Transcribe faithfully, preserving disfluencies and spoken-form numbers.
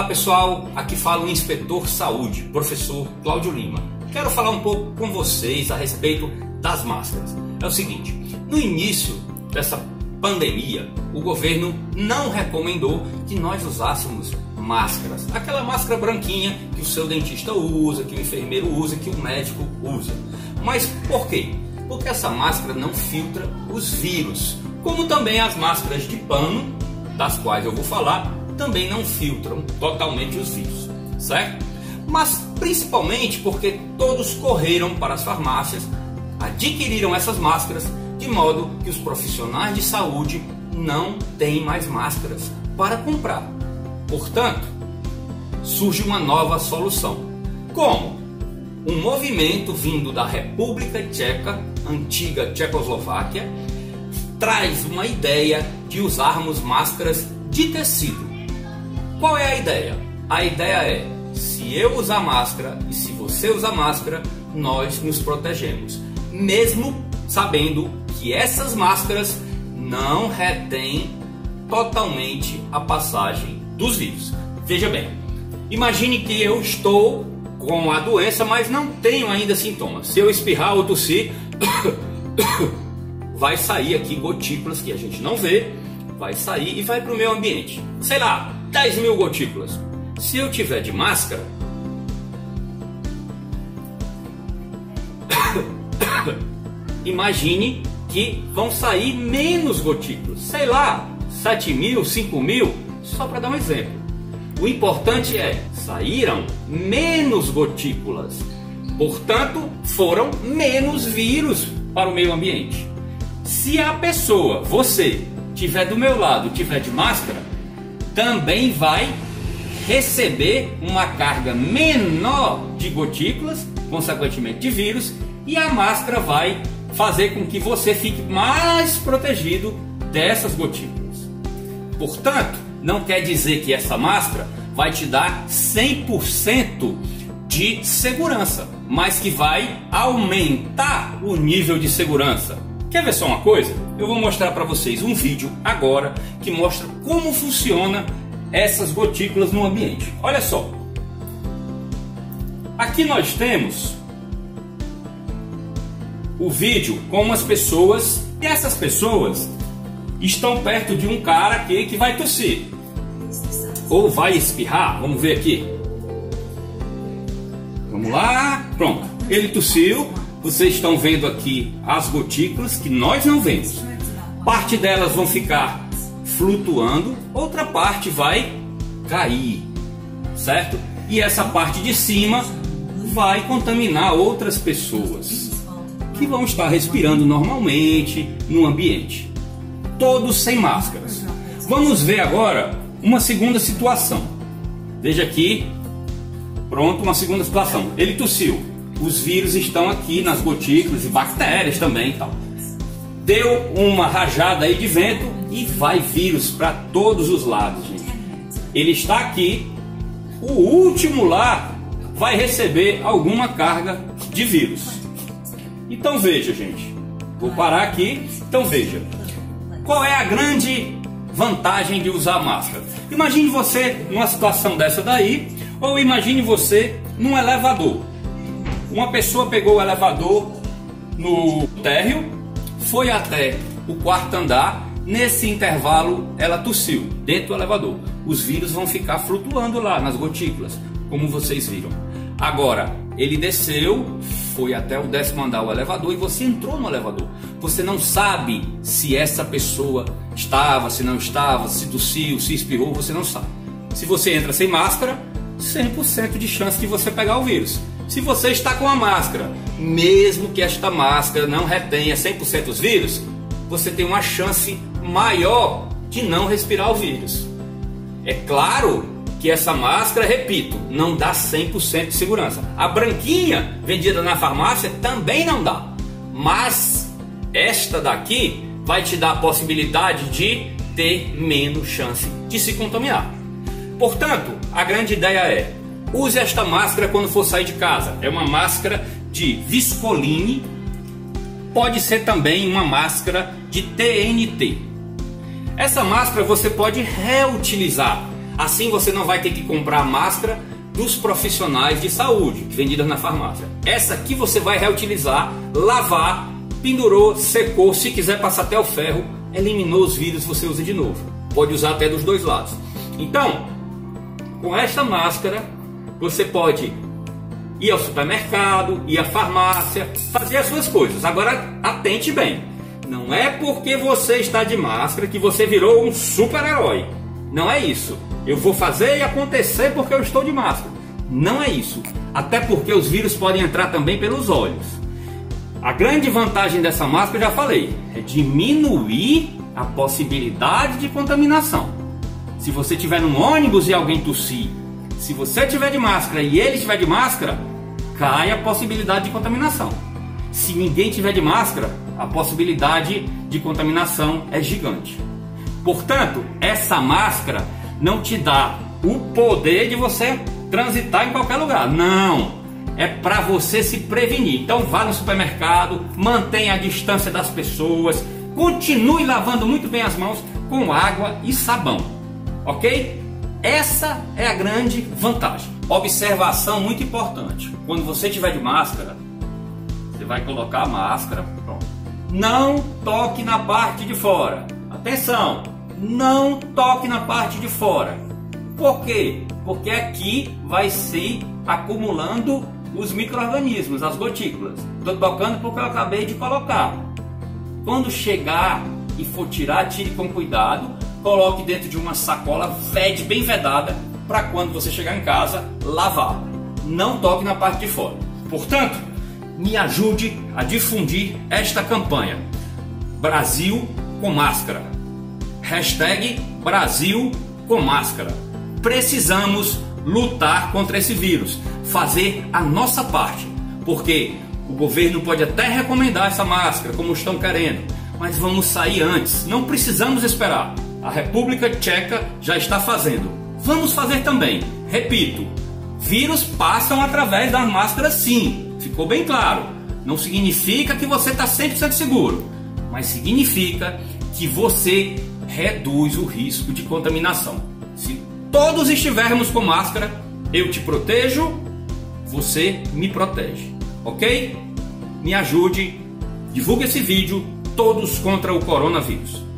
Olá pessoal, aqui fala o Inspetor Saúde, professor Cláudio Lima. Quero falar um pouco com vocês a respeito das máscaras. É o seguinte, no início dessa pandemia, o governo não recomendou que nós usássemos máscaras. Aquela máscara branquinha que o seu dentista usa, que o enfermeiro usa, que o médico usa. Mas por quê? Porque essa máscara não filtra os vírus, como também as máscaras de pano, das quais eu vou falar, também não filtram totalmente os vírus, certo? Mas principalmente porque todos correram para as farmácias, adquiriram essas máscaras, de modo que os profissionais de saúde não têm mais máscaras para comprar. Portanto, surge uma nova solução. Como? Um movimento vindo da República Tcheca, antiga Tchecoslováquia, traz uma ideia de usarmos máscaras de tecido. Qual é a ideia? A ideia é, se eu usar máscara e se você usar máscara, nós nos protegemos, mesmo sabendo que essas máscaras não retêm totalmente a passagem dos vírus. Veja bem, imagine que eu estou com a doença, mas não tenho ainda sintomas. Se eu espirrar ou tossir, vai sair aqui gotículas que a gente não vê, vai sair e vai para o meu ambiente. Sei lá, dez mil gotículas. Se eu tiver de máscara, imagine que vão sair menos gotículas. Sei lá, sete mil, cinco mil, só para dar um exemplo. O importante é, saíram menos gotículas. Portanto, foram menos vírus para o meio ambiente. Se a pessoa, você, tiver do meu lado, tiver de máscara, também vai receber uma carga menor de gotículas, consequentemente de vírus, e a máscara vai fazer com que você fique mais protegido dessas gotículas. Portanto, não quer dizer que essa máscara vai te dar cem por cento de segurança, mas que vai aumentar o nível de segurança. Quer ver só uma coisa? Eu vou mostrar para vocês um vídeo agora que mostra como funciona essas gotículas no ambiente. Olha só. Aqui nós temos o vídeo com umas pessoas, e essas pessoas estão perto de um cara aqui que vai tossir ou vai espirrar. Vamos ver aqui. Vamos lá. Pronto. Ele tossiu. Vocês estão vendo aqui as gotículas que nós não vemos. Parte delas vão ficar flutuando, outra parte vai cair, certo? E essa parte de cima vai contaminar outras pessoas que vão estar respirando normalmente no ambiente. Todos sem máscaras. Vamos ver agora uma segunda situação. Veja aqui. Pronto, uma segunda situação. Ele tossiu. Os vírus estão aqui nas gotículas e bactérias também e tal. Deu uma rajada aí de vento e vai vírus para todos os lados, gente. Ele está aqui. O último lá vai receber alguma carga de vírus. Então veja, gente. Vou parar aqui. Então veja. Qual é a grande vantagem de usar máscara? Imagine você numa situação dessa daí, ou imagine você num elevador. Uma pessoa pegou o elevador no térreo, foi até o quarto andar, nesse intervalo ela tossiu dentro do elevador. Os vírus vão ficar flutuando lá nas gotículas, como vocês viram. Agora, ele desceu, foi até o décimo andar o elevador e você entrou no elevador. Você não sabe se essa pessoa estava, se não estava, se tossiu, se espirrou, você não sabe. Se você entra sem máscara, cem por cento de chance de você pegar o vírus. Se você está com a máscara, mesmo que esta máscara não retenha cem por cento os vírus, você tem uma chance maior de não respirar o vírus. É claro que essa máscara, repito, não dá cem por cento de segurança. A branquinha vendida na farmácia também não dá. Mas esta daqui vai te dar a possibilidade de ter menos chance de se contaminar. Portanto, a grande ideia é: use esta máscara quando for sair de casa. É uma máscara de Viscoline. Pode ser também uma máscara de T N T. Essa máscara você pode reutilizar. Assim você não vai ter que comprar a máscara dos profissionais de saúde, vendidas na farmácia. Essa aqui você vai reutilizar, lavar, pendurou, secou, se quiser passar até o ferro, eliminou os vírus, você usa de novo. Pode usar até dos dois lados. Então, com esta máscara, você pode ir ao supermercado, ir à farmácia, fazer as suas coisas. Agora, atente bem. Não é porque você está de máscara que você virou um super-herói. Não é isso. Eu vou fazer e acontecer porque eu estou de máscara. Não é isso. Até porque os vírus podem entrar também pelos olhos. A grande vantagem dessa máscara, eu já falei, é diminuir a possibilidade de contaminação. Se você estiver num ônibus e alguém tossir, se você estiver de máscara e ele estiver de máscara, cai a possibilidade de contaminação. Se ninguém estiver de máscara, a possibilidade de contaminação é gigante. Portanto, essa máscara não te dá o poder de você transitar em qualquer lugar. Não! É para você se prevenir. Então vá no supermercado, mantenha a distância das pessoas, continue lavando muito bem as mãos com água e sabão. Ok? Essa é a grande vantagem. Observação muito importante. Quando você estiver de máscara, você vai colocar a máscara. Pronto. Não toque na parte de fora. Atenção! Não toque na parte de fora. Por quê? Porque aqui vai se acumulando os micro-organismos, as gotículas. Estou tocando porque eu acabei de colocar. Quando chegar e for tirar, tire com cuidado. Coloque dentro de uma sacola, vede, bem vedada, para quando você chegar em casa, lavar. Não toque na parte de fora. Portanto, me ajude a difundir esta campanha. Brasil com máscara. Hashtag Brasil com máscara. Precisamos lutar contra esse vírus, fazer a nossa parte, porque o governo pode até recomendar essa máscara, como estão querendo, mas vamos sair antes, não precisamos esperar. A República Tcheca já está fazendo, vamos fazer também. Repito, vírus passam através das máscaras sim, ficou bem claro. Não significa que você está cem por cento seguro, mas significa que você reduz o risco de contaminação. Se todos estivermos com máscara, eu te protejo, você me protege, ok? Me ajude, divulgue esse vídeo, todos contra o coronavírus.